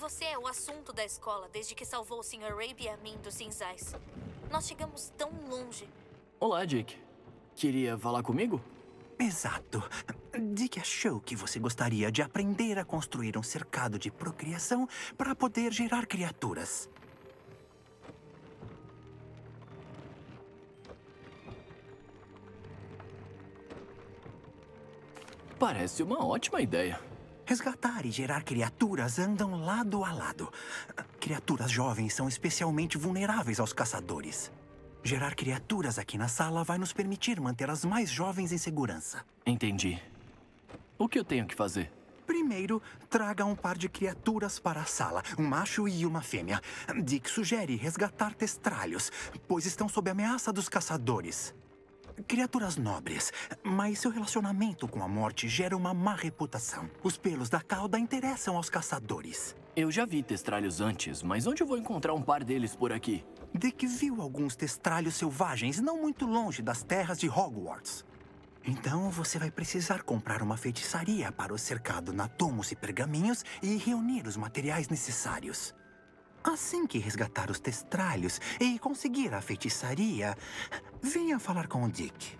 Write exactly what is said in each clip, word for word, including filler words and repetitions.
Você é o assunto da escola desde que salvou o senhor Rabe e a mim dos cinzais. Nós chegamos tão longe. Olá, Dick. Queria falar comigo? Exato. Dick achou que você gostaria de aprender a construir um cercado de procriação para poder gerar criaturas. Parece uma ótima ideia. Resgatar e gerar criaturas andam lado a lado. Criaturas jovens são especialmente vulneráveis aos caçadores. Gerar criaturas aqui na sala vai nos permitir manter as mais jovens em segurança. Entendi. O que eu tenho que fazer? Primeiro, traga um par de criaturas para a sala, um macho e uma fêmea. Dick sugere resgatar testralhos, pois estão sob ameaça dos caçadores. Criaturas nobres, mas seu relacionamento com a morte gera uma má reputação. Os pelos da cauda interessam aos caçadores. Eu já vi testralhos antes, mas onde eu vou encontrar um par deles por aqui? Dick viu alguns testralhos selvagens não muito longe das terras de Hogwarts. Então você vai precisar comprar uma feitiçaria para o cercado na tomos e pergaminhos e reunir os materiais necessários. Assim que resgatar os testralhos e conseguir a feitiçaria, venha falar com o Dick.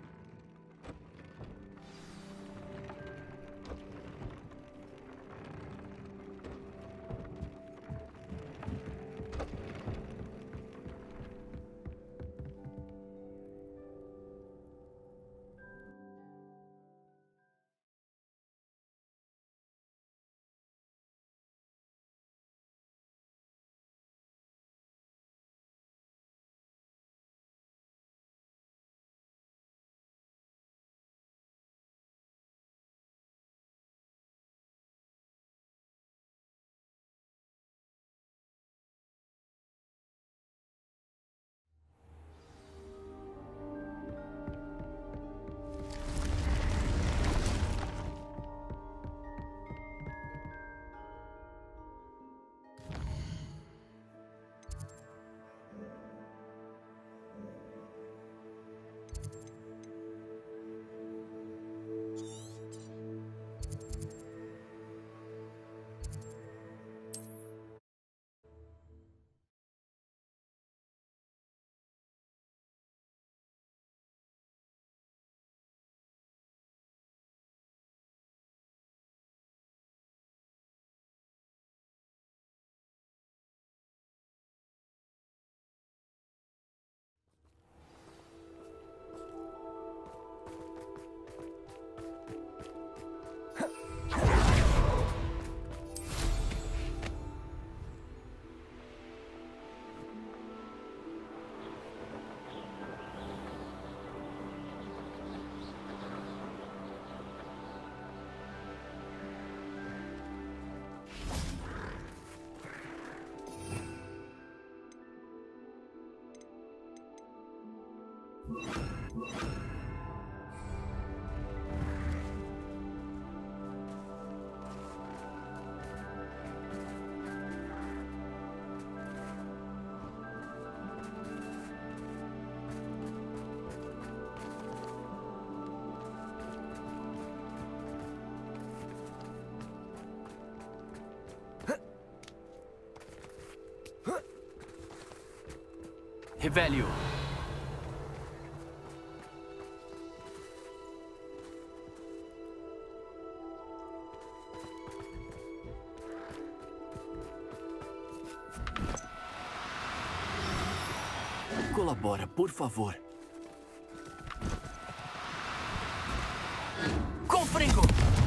Revelio. Colabora, por favor. Confringo!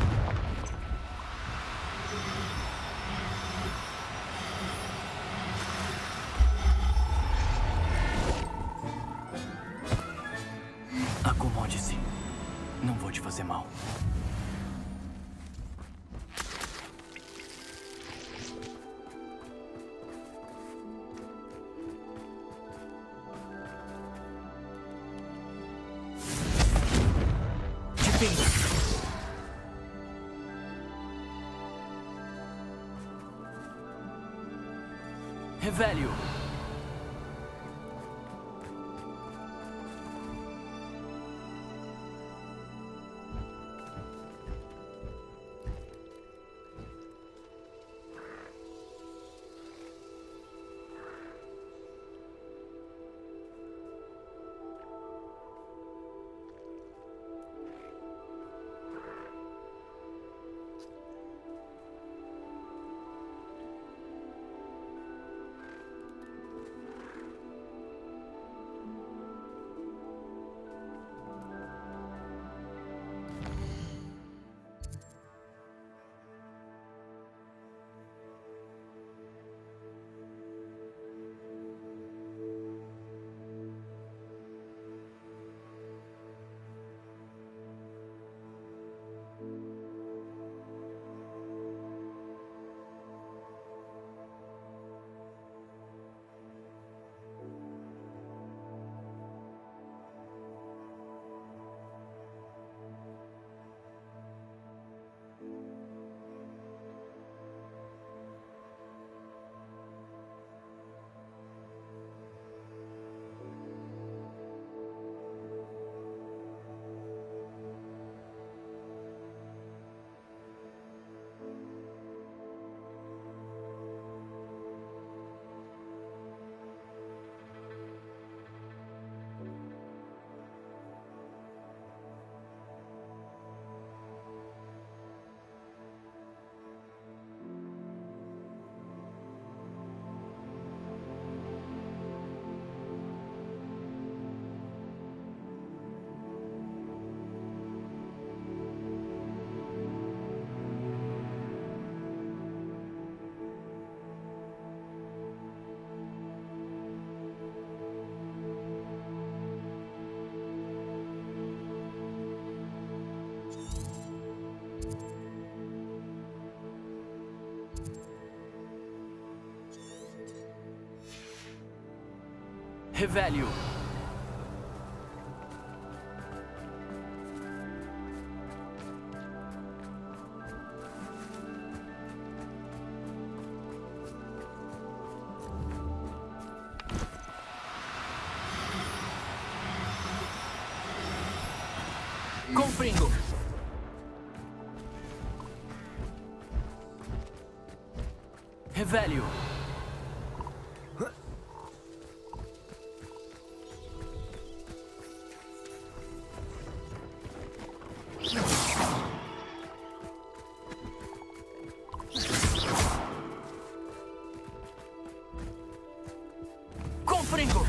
Acomode-se. Não vou te fazer mal. Revelio. Revelio. Confringo. Revelio. Confringo.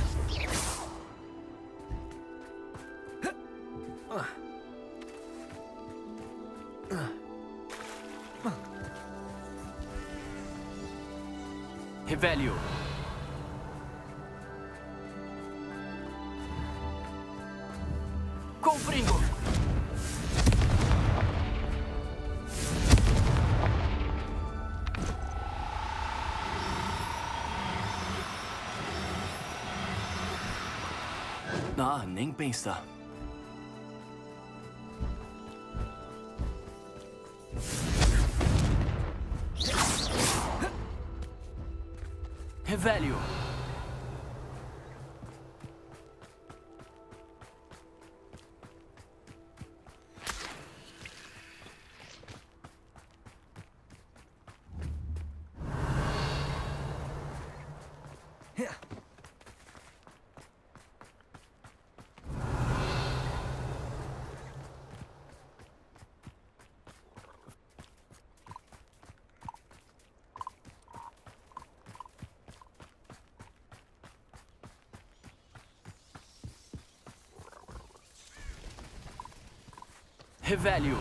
Revelio. Confringo. Ah, nem pensar. Revelio. Revelio.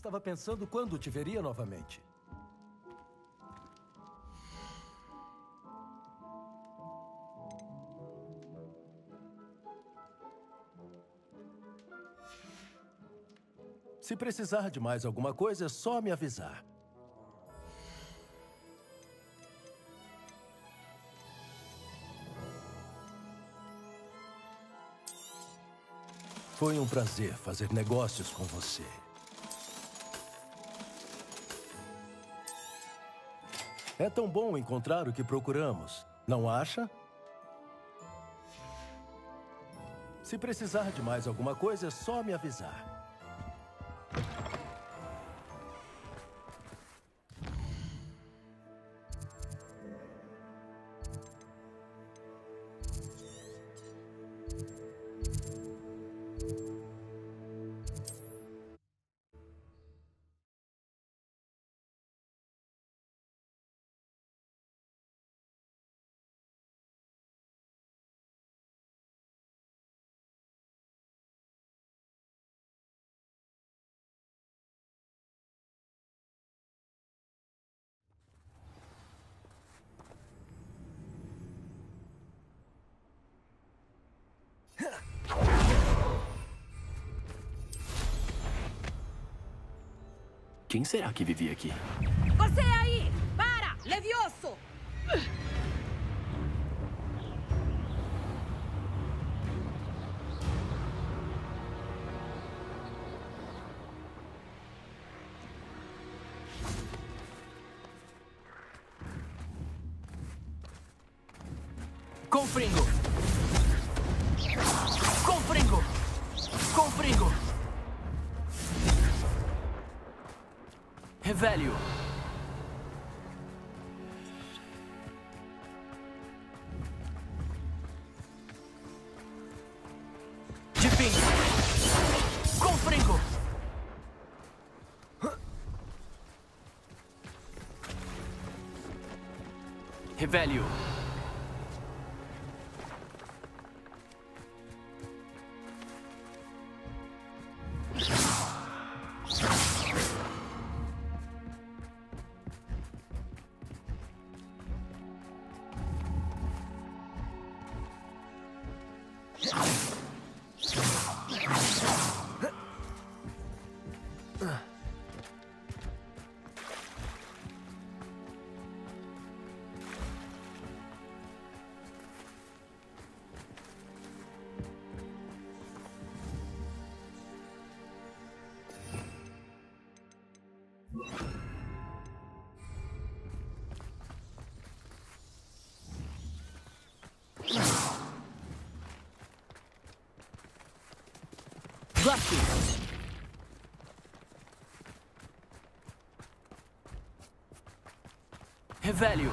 Estava pensando quando te veria novamente. Se precisar de mais alguma coisa, é só me avisar. Foi um prazer fazer negócios com você. É tão bom encontrar o que procuramos, não acha? Se precisar de mais alguma coisa, é só me avisar. Quem será que vivia aqui? Você aí! Para! Levioso! Confringo! Confringo! Confringo! Revelio! Difim! Confringo! Revelio! Glacius! Revelio!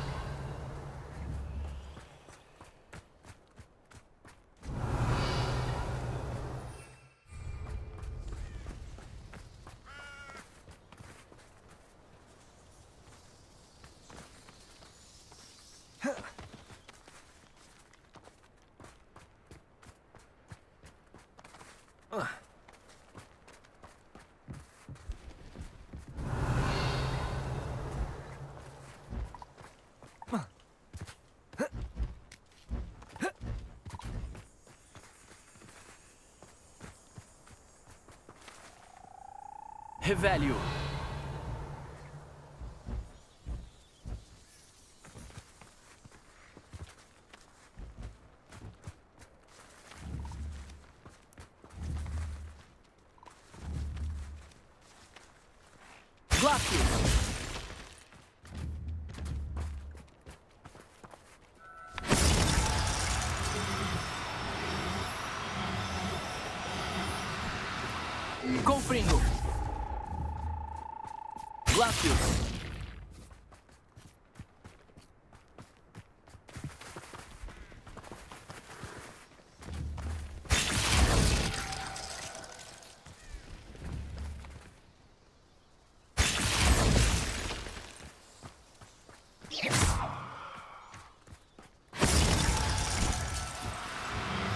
Revelio! Glacius! Confringo! Glacius!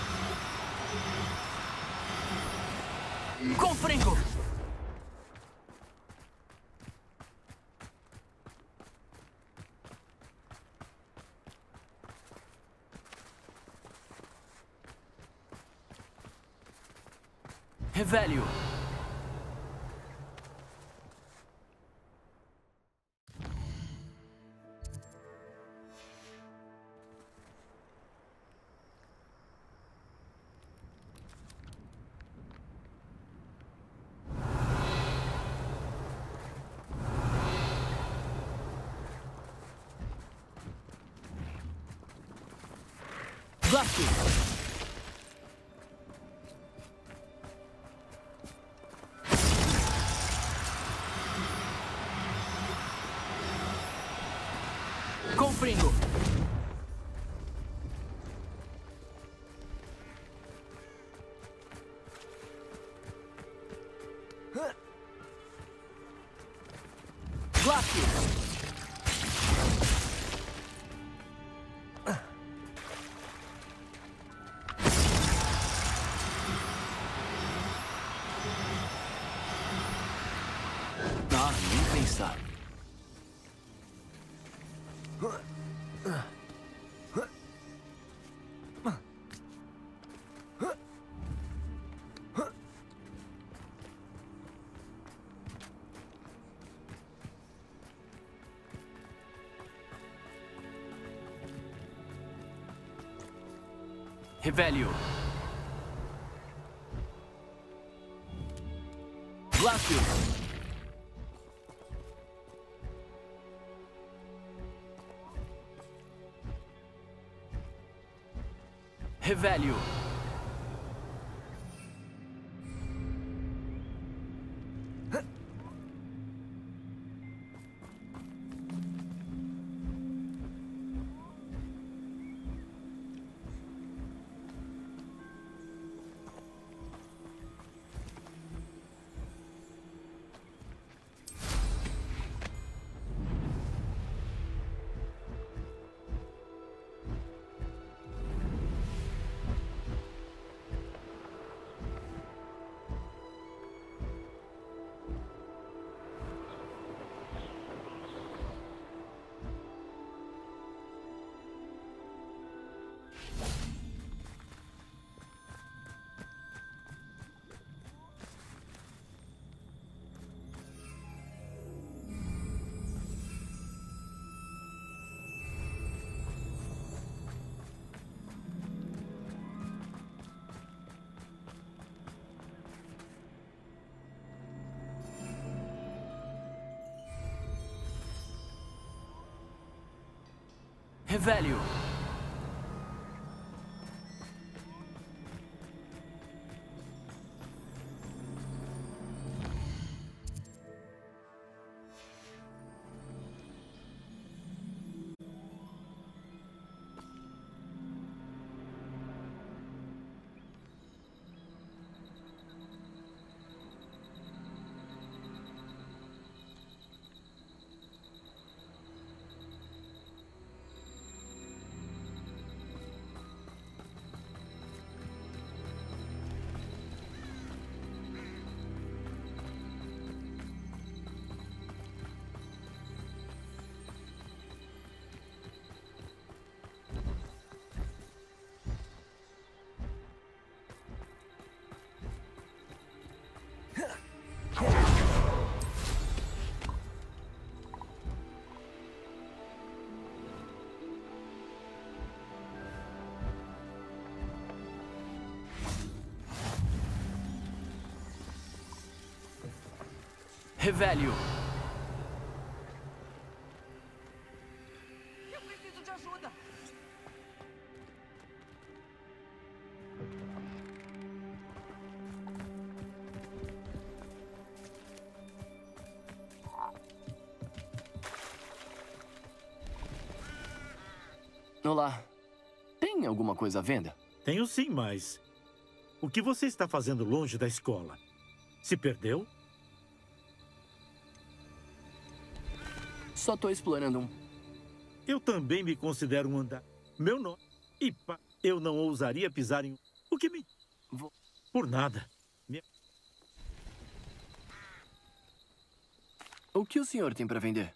Confringo! Revelio. Blast! Confringo. Blast! Ah, nem pensar. Revelio. Blastio. Revelio. Revelio. Revelio. Eu preciso de ajuda. Olá. Tem alguma coisa à venda? Tenho sim, mas... O que você está fazendo longe da escola? Se perdeu? Só tô explorando um. Eu também me considero um andar. Meu nome... Ipa. Eu não ousaria pisar em... O que me... Vou... Por nada. Me... O que o senhor tem para vender?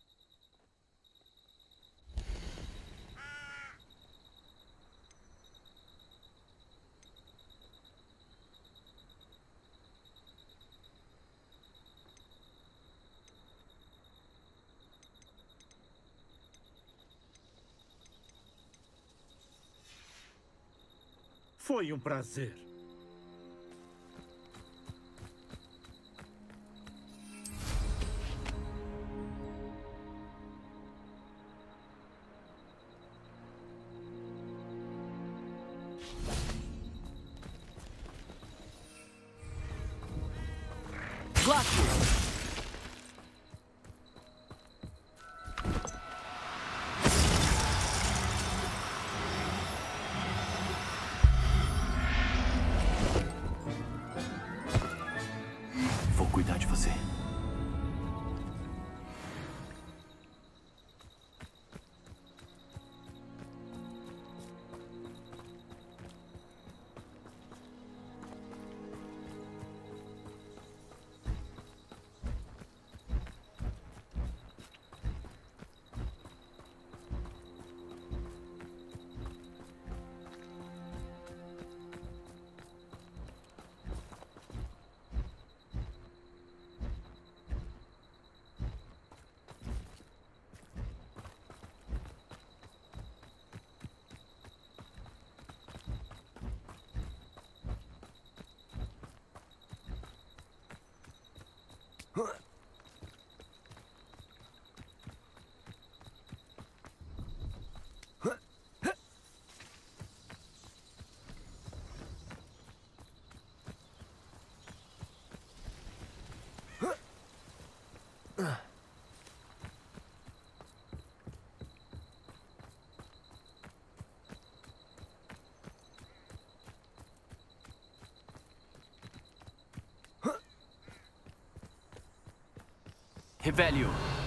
Foi um prazer. Glacius! Vou cuidar de você. Revelio.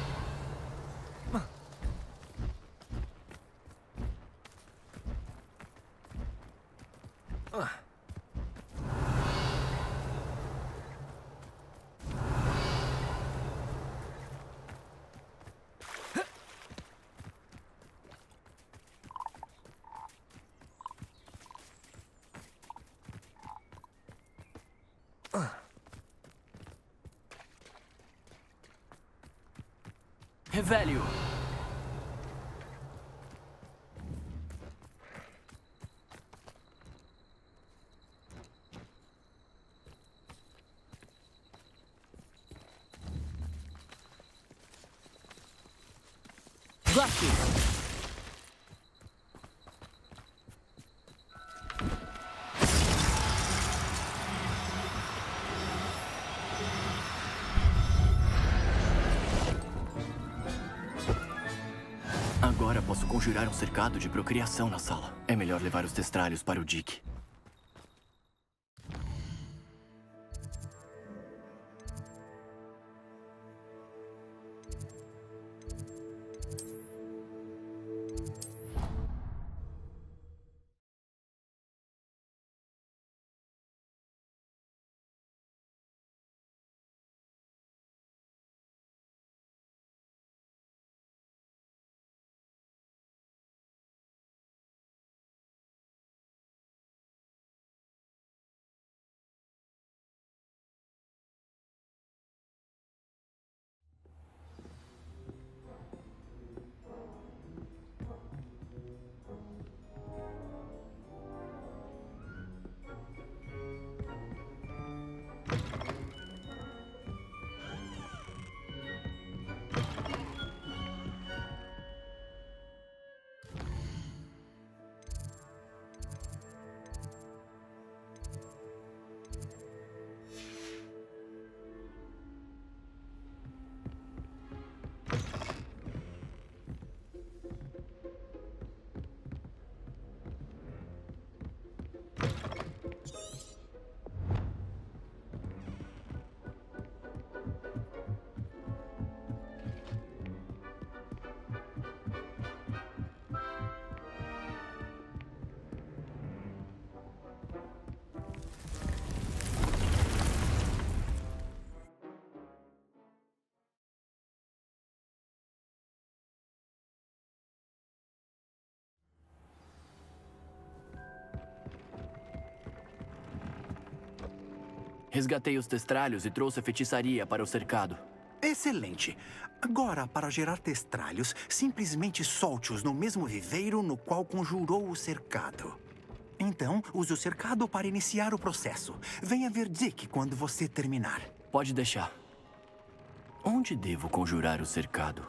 Revelio. Glacius. Agora posso conjurar um cercado de procriação na sala. É melhor levar os testralhos para o Dick. Resgatei os testralhos e trouxe a feitiçaria para o cercado. Excelente. Agora, para gerar testralhos, simplesmente solte-os no mesmo viveiro no qual conjurou o cercado. Então, use o cercado para iniciar o processo. Venha ver Dick quando você terminar. Pode deixar. Onde devo conjurar o cercado?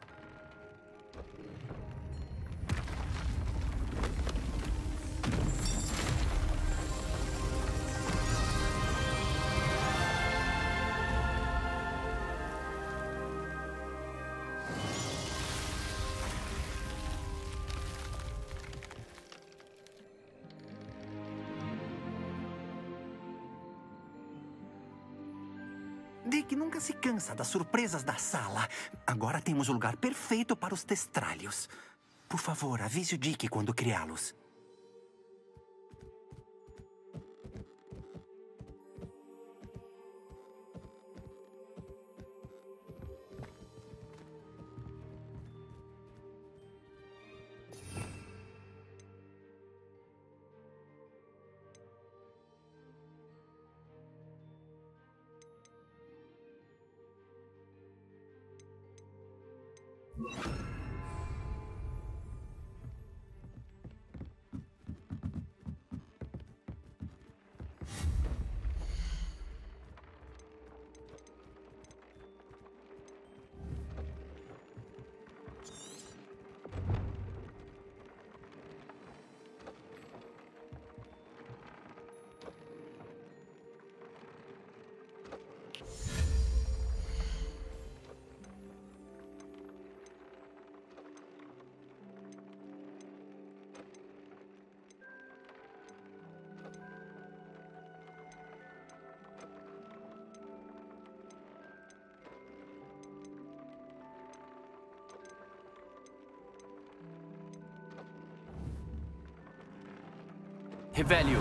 Dick nunca se cansa das surpresas da sala. Agora temos o lugar perfeito para os testralhos. Por favor, avise o Dick quando criá-los. Revelio.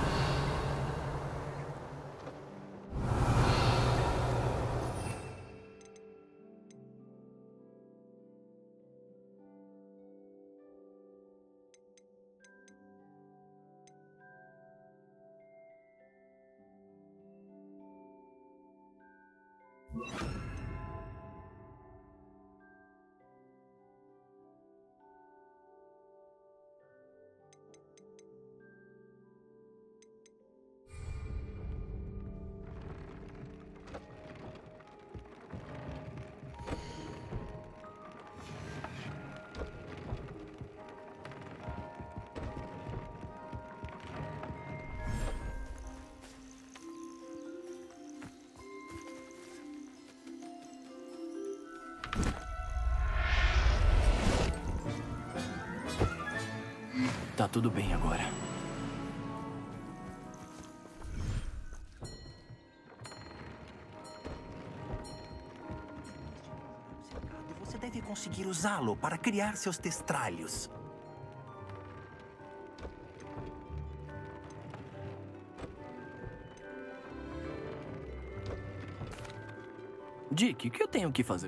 Tá tudo bem agora. Você deve conseguir usá-lo para criar seus testralhos. Dick, o que eu tenho que fazer?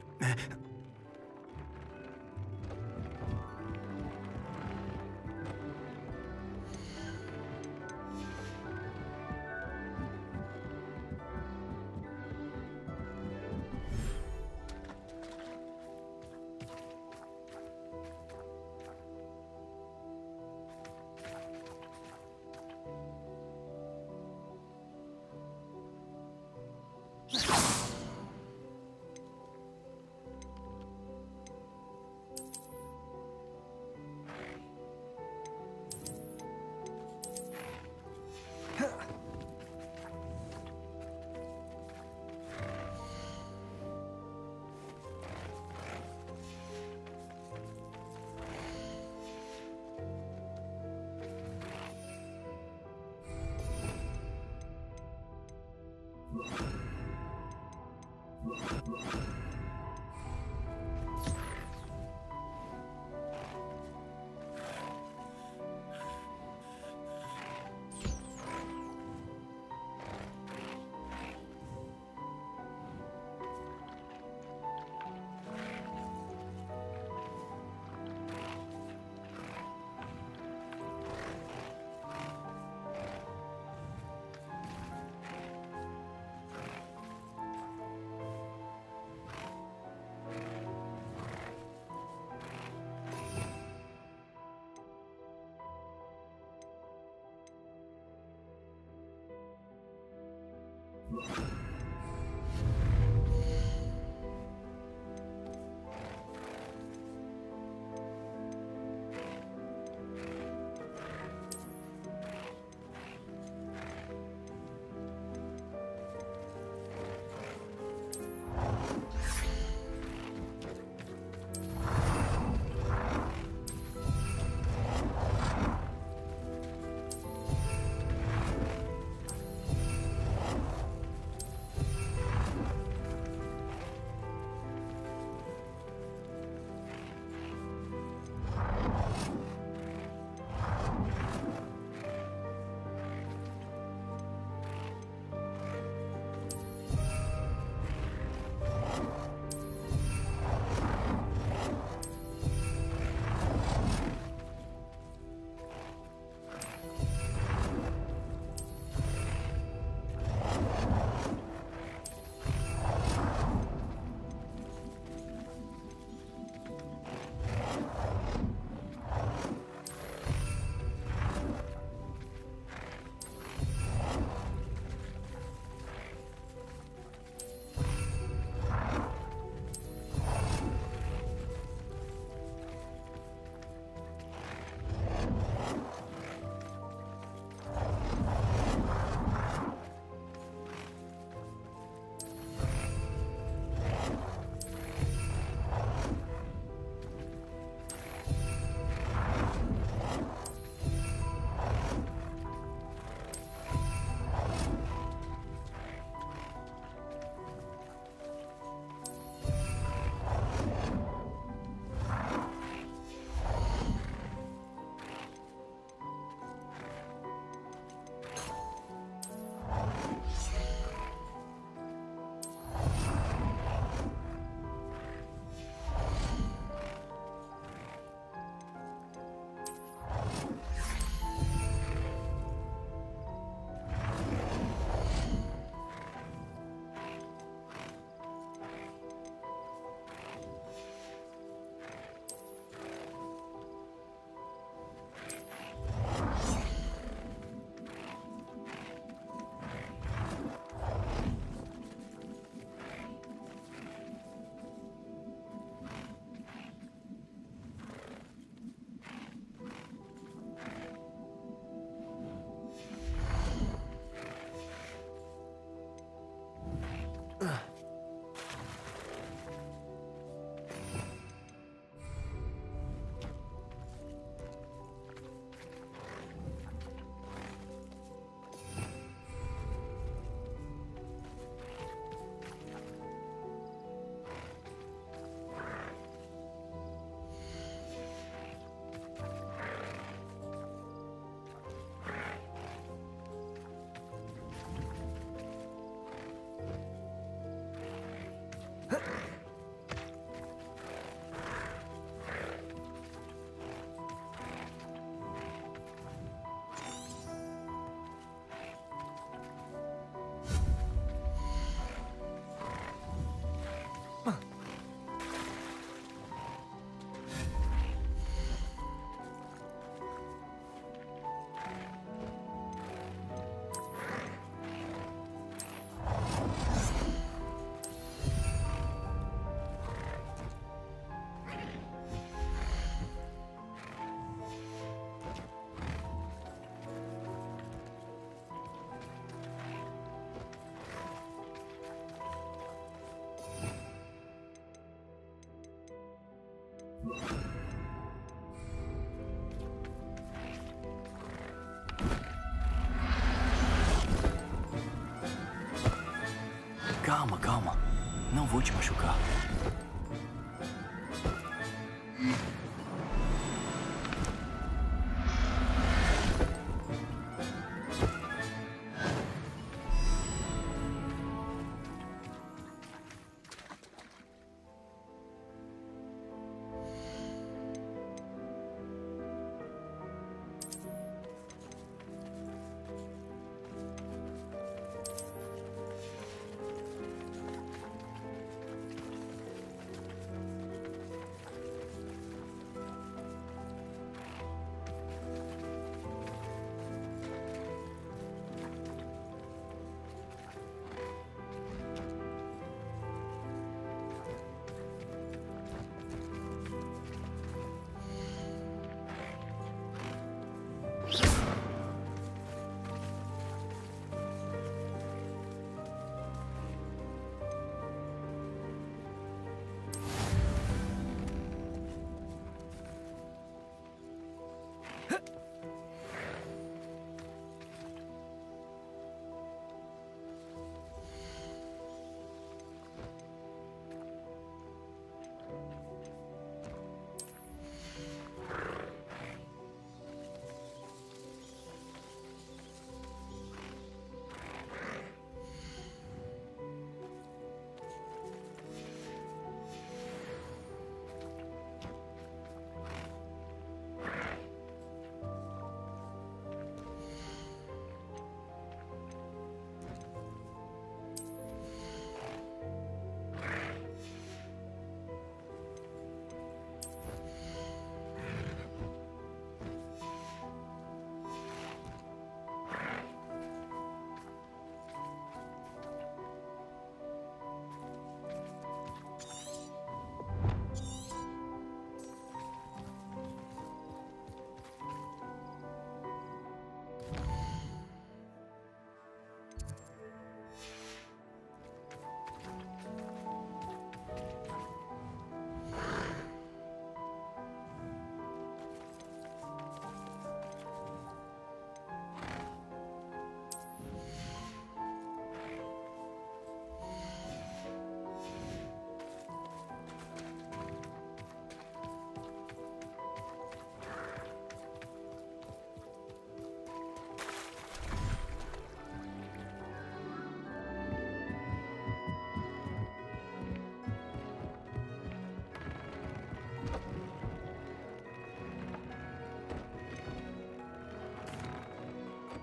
Calma, calma. Não vou te machucar.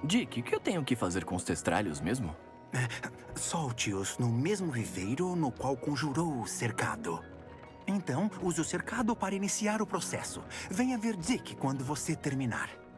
Dick, o que eu tenho que fazer com os testralhos mesmo? Solte-os no mesmo viveiro no qual conjurou o cercado. Então, use o cercado para iniciar o processo. Venha ver Dick quando você terminar.